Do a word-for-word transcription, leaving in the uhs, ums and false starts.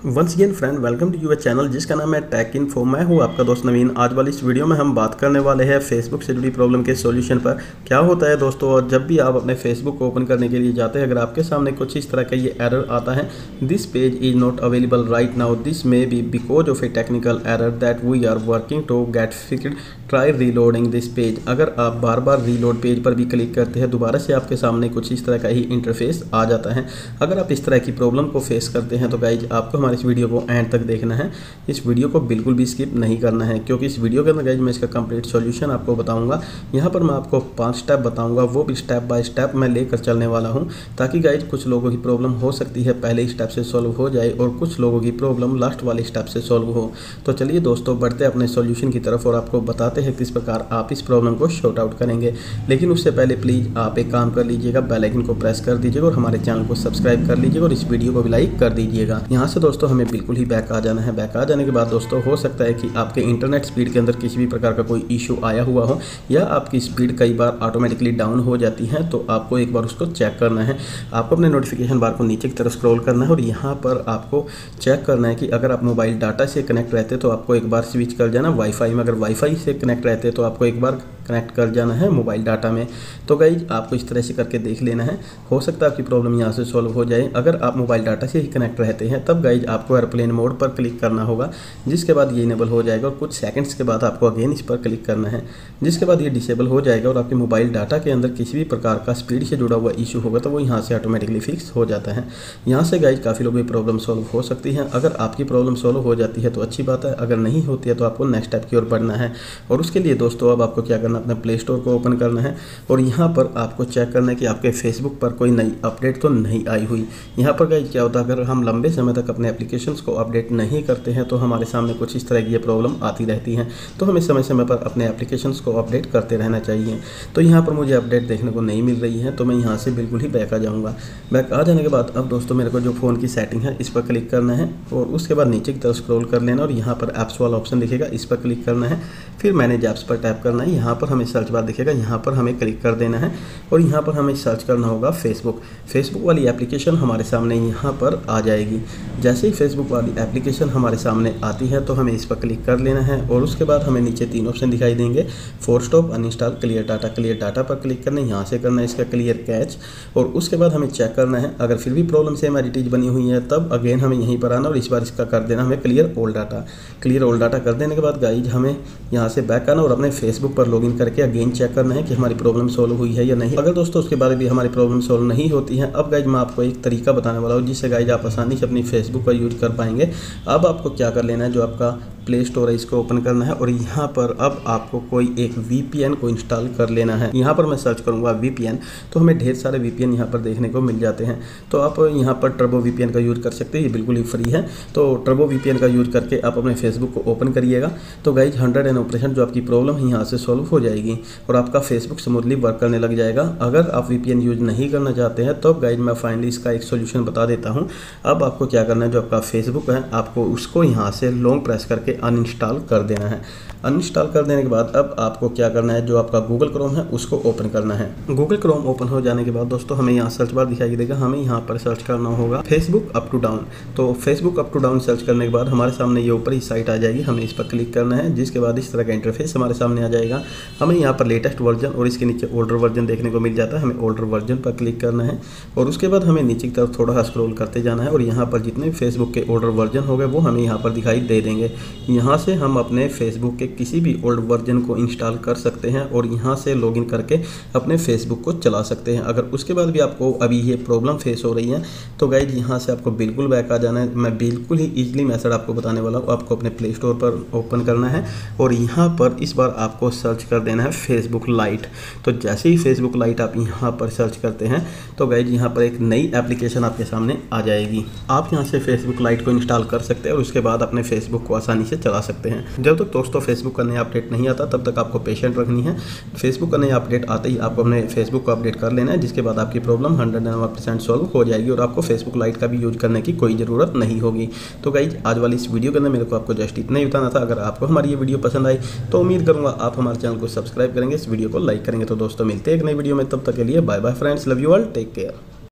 Once again friend, welcome to your channel जिसका नाम है टेक इन्फो। मैं हूँ आपका दोस्त नवीन। आज वाली इस वीडियो में हम बात करने वाले हैं फेसबुक से जुड़ी प्रॉब्लम के सॉल्यूशन पर। क्या होता है दोस्तों, और जब भी आप अपने फेसबुक को ओपन करने के लिए जाते हैं, अगर आपके सामने कुछ इस तरह का ये एरर आता है, this page is not available right now, this may be because of a technical error that we are working to get fixed, try reloading this page. अगर आप बार बार रीलोड पेज पर भी क्लिक करते हैं, दोबारा से आपके सामने कुछ इस तरह का ही इंटरफेस आ जाता है। अगर आप इस तरह की प्रॉब्लम को फेस करते हैं तो गाइज आपको हमारे इस वीडियो को एंड तक देखना है। इस वीडियो को बिल्कुल भी स्किप नहीं करना है, क्योंकि इस वीडियो के अंदर गाइज मैं इसका कंप्लीट सॉल्यूशन आपको बताऊंगा। यहाँ पर मैं आपको पांच स्टेप बताऊंगा, वो भी स्टेप बाय स्टेप मैं लेकर चलने वाला हूँ, ताकि गाइज कुछ लोगों की प्रॉब्लम हो सकती है पहले स्टेप से सॉल्व हो जाए और कुछ लोगों की प्रॉब्लम लास्ट वाले स्टेप से सॉल्व हो। तो चलिए दोस्तों, बढ़ते अपने सॉल्यूशन की तरफ और आपको बताते हैं किस प्रकार आप इस प्रॉब्लम को शॉर्ट आउट करेंगे। लेकिन उससे पहले प्लीज़ आप एक काम कर लीजिएगा, बेल आइकन को प्रेस कर दीजिएगा और हमारे चैनल को सब्सक्राइब कर लीजिएगा और इस वीडियो को भी लाइक कर दीजिएगा। यहाँ से दोस्तों हमें बिल्कुल ही बैक आ जाना है। बैक आ जाने के बाद दोस्तों हो सकता है कि आपके इंटरनेट स्पीड के अंदर किसी भी प्रकार का कोई इशू आया हुआ हो, या आपकी स्पीड कई बार ऑटोमेटिकली डाउन हो जाती है, तो आपको एक बार उसको चेक करना है। आपको अपने नोटिफिकेशन बार को नीचे की तरफ स्क्रॉल करना है और यहाँ पर आपको चेक करना है कि अगर आप मोबाइल डाटा से कनेक्ट रहते तो आपको एक बार स्विच कर जाना वाईफाई में। अगर वाईफाई से कनेक्ट रहते तो आपको एक बार कनेक्ट कर जाना है मोबाइल डाटा में। तो गाइज आपको इस तरह से करके देख लेना है, हो सकता है आपकी प्रॉब्लम यहाँ से सॉल्व हो जाए। अगर आप मोबाइल डाटा से ही कनेक्ट रहते हैं तब गाइज आपको एयरप्लेन मोड पर क्लिक करना होगा, जिसके बाद ये इनेबल हो जाएगा और कुछ सेकंड्स के बाद आपको अगेन इस पर क्लिक करना है, जिसके बाद ये डिसेबल हो जाएगा और आपके मोबाइल डाटा के अंदर किसी भी प्रकार का स्पीड से जुड़ा हुआ इशू होगा तो वो यहाँ से ऑटोमेटिकली फिक्स हो जाता है। यहाँ से गाइज काफ़ी लोगों की प्रॉब्लम सॉल्व हो सकती है। अगर आपकी प्रॉब्लम सॉल्व हो जाती है तो अच्छी बात है, अगर नहीं होती है तो आपको नेक्स्ट स्टेप की ओर बढ़ना है। और उसके लिए दोस्तों अब आपको क्या करना है, अपने प्ले स्टोर को ओपन करना है और यहाँ पर आपको चेक करना है कि आपके फेसबुक पर कोई नई अपडेट तो नहीं आई हुई। यहाँ पर गाइज क्या होता है, अगर हम लंबे समय तक अपने एप्लीकेशंस को अपडेट नहीं करते हैं तो हमारे सामने कुछ इस तरह की ये प्रॉब्लम आती रहती है। तो हमें समय समय पर अपने एप्लीकेशंस को अपडेट करते रहना चाहिए। तो यहाँ पर मुझे अपडेट देखने को नहीं मिल रही है, तो मैं यहाँ से बिल्कुल ही बैक आ जाऊँगा। बैक आ जाने के बाद अब दोस्तों मेरे को जो फ़ोन की सेटिंग है इस पर क्लिक करना है और उसके बाद नीचे की तरफ स्क्रॉल कर लेना और यहाँ पर ऐप्स वाला ऑप्शन दिखेगा, इस पर क्लिक करना है। फिर मैनेज ऐप्स पर टैप करना है। यहाँ पर हमें सर्च बार दिखेगा, यहाँ पर हमें क्लिक कर देना है और यहाँ पर हमें सर्च करना होगा फेसबुक। फेसबुक वाली एप्लीकेशन हमारे सामने यहाँ पर आ जाएगी। जैसे ही फेसबुक वाली एप्लीकेशन हमारे सामने आती है तो हमें इस पर क्लिक कर लेना है और उसके बाद हमें नीचे तीन ऑप्शन दिखाई देंगे, force stop, uninstall, clear data. Clear data पर क्लिक करना है, यहाँ से करना है इसका क्लियर कैच और उसके बाद हमें चेक करना है। अगर फिर भी प्रॉब्लम सेम एडिटीज बनी हुई है तब अगेन हमें यहीं पर आना और इस बार इसका कर देना हमें clear old data. Clear old data कर देने के बाद गाइज हमें यहाँ से बैक आना और अपने फेसबुक पर लॉगिन करके अगेन चेक करना है कि हमारी प्रॉब्लम सॉल्व हुई है या नहीं। अगर दोस्तों उसके बाद भी हमारी प्रॉब्लम सॉल्व नहीं होती है, अब गाइज मैं आपको एक तरीका बताने वाला हूँ जिससे गाइज आप आसानी से अपनी फेसबुक का यूज कर पाएंगे। अब आपको क्या कर लेना है, जो आपका प्ले स्टोर है इसको ओपन करना है और यहाँ पर अब आपको कोई एक वीपीएन को इंस्टॉल कर लेना है। यहाँ पर मैं सर्च करूँगा वीपीएन, तो हमें ढेर सारे वीपीएन यहाँ पर देखने को मिल जाते हैं। तो आप यहाँ पर टर्बो वीपीएन का यूज़ कर सकते हैं, ये बिल्कुल ही फ्री है। तो टर्बो वीपीएन का यूज़ करके आप अपने फेसबुक को ओपन करिएगा तो गाइज हंड्रेड एंड ऑपरेशन जो आपकी प्रॉब्लम है यहाँ से सॉल्व हो जाएगी और आपका फेसबुक स्मूथली वर्क करने लग जाएगा। अगर आप वीपीएन यूज नहीं करना चाहते हैं तो गाइज मैं फाइनली इसका एक सोल्यूशन बता देता हूँ। अब आपको क्या करना है, जो आपका फेसबुक है आपको उसको यहाँ से लॉन्ग प्रेस करके अनइंस्टॉल कर देना है। अनइंस्टॉल कर देने के बाद अब आपको क्या करना है, जो आपका गूगल क्रोम है उसको ओपन करना है। गूगल क्रोम ओपन हो जाने के बाद दोस्तों हमें यहाँ सर्च बार दिखाई देगा, हमें यहाँ पर सर्च करना होगा फेसबुक अप टू डाउन। तो Facebook up to down search करने के बाद हमारे सामने ये ऊपर ही साइट आ जाएगी, हमें इस पर क्लिक करना है, जिसके बाद इस तरह का इंटरफेस हमारे सामने आ जाएगा। हमें यहाँ पर लेटेस्ट वर्जन और इसके नीचे ओल्डर वर्जन देखने को मिल जाता है, हमें ओल्डर वर्जन पर क्लिक करना है और उसके बाद हमें नीचे की तरफ थोड़ा सा स्क्रॉल करते जाना है और यहाँ पर जितने फेसबुक के ओल्डर वर्जन हो गए वो हमें यहाँ पर दिखाई दे देंगे। यहाँ से हम अपने फेसबुक के किसी भी ओल्ड वर्जन को इंस्टॉल कर सकते हैं और यहाँ से लॉगिन करके अपने फेसबुक को चला सकते हैं। अगर उसके बाद भी आपको अभी ये प्रॉब्लम फेस हो रही है तो गाइज यहाँ से आपको बिल्कुल बैक आ जाना है। मैं बिल्कुल ही ईजिली मेथड आपको बताने वाला हूँ। आपको अपने प्ले स्टोर पर ओपन करना है और यहाँ पर इस बार आपको सर्च कर देना है फेसबुक लाइट। तो जैसे ही फेसबुक लाइट आप यहाँ पर सर्च करते हैं तो गाइज यहाँ पर एक नई एप्लीकेशन आपके सामने आ जाएगी। आप यहाँ से फेसबुक लाइट को इंस्टॉल कर सकते हैं और उसके बाद अपने फेसबुक को आसानी से चला सकते हैं। जब तक दोस्तों फेसबुक का नया अपडेट नहीं आता तब तक आपको पेशेंट रखनी है। फेसबुक का नया अपडेट आते ही आपको अपने फेसबुक को अपडेट कर लेना है, जिसके बाद आपकी problem hundred and one percent solve हो जाएगी और आपको फेसबुक लाइट का भी यूज करने की कोई ज़रूरत नहीं होगी। तो गाइज आज वाली इस वीडियो के अंदर मेरे को आपको जस्ट इतना ही बताना था। अगर आपको हमारी ये वीडियो पसंद आई तो उम्मीद करूँगा आप हमारे चैनल को सब्सक्राइब करेंगे, इस वीडियो को लाइक करेंगे। तो दोस्तों मिलते हैं एक नई वीडियो में, तब तक के लिए bye bye friends, love you all, take care.